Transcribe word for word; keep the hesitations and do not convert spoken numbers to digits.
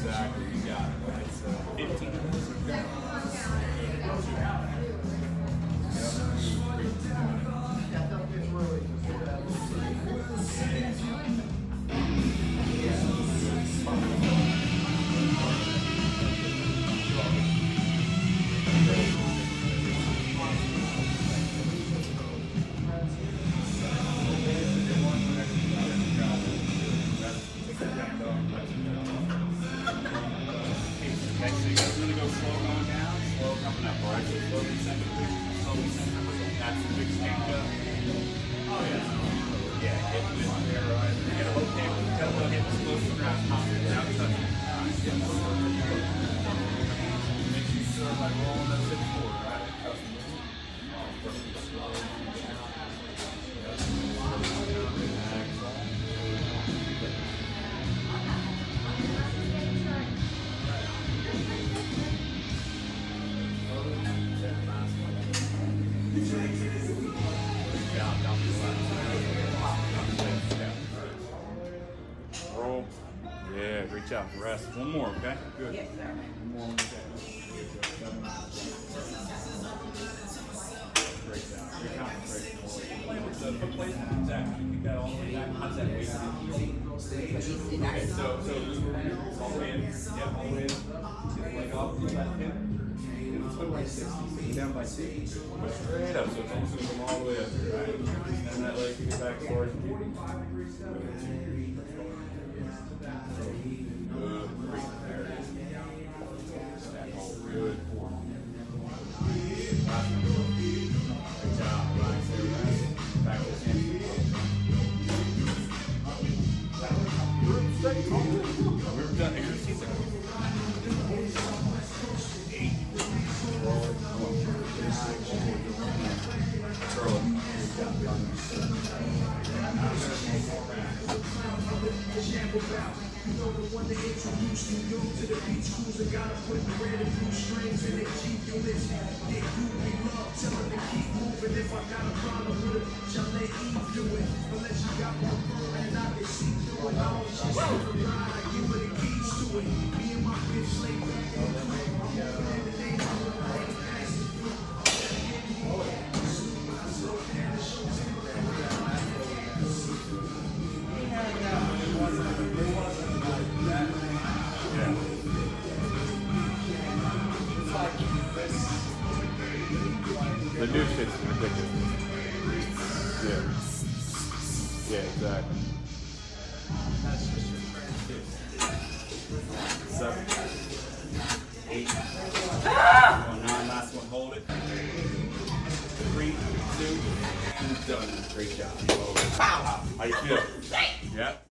exactly. You got it. Right. So fifteen minutes. Roll. Yeah, great job. Rest. One more, okay? Good. Yes, sir. One more. Okay. Great job. Great concentration. So foot placement, exactly. You got all the way back. How's that weight? Okay, so so all the way in. Yeah, all the way in. Get the leg off. Put that in. Put by sixty. Down by sixty. Push straight up. So it's almost going to come all the way up here, right? And that leg can get back towards you. Good. Great. There it is. Stack hold. Good. Last one. Good job. Relax there. Relax. Back to the hand. We're done. Exercise. Eight. Roll it. Come on. Curl it. You know the one that introduced you to the beach cruiser, gotta put the red and blue strings in their Jeep units. They do me love, tell them to keep moving. If I got a problem with it, shall let Eve do it. Unless you got one girl and I can see through it. I don't just let her ride, I give her the keys to it. Me and my bitch lay back in the crib, I'm moving in the neighborhood, I ain't passing through. The new shit's ridiculous. Yeah. Yeah, exactly. Seven. Eight. Ah! One, nine, last one, hold it. Three, two, and done. Great job. How you feel? Yeah.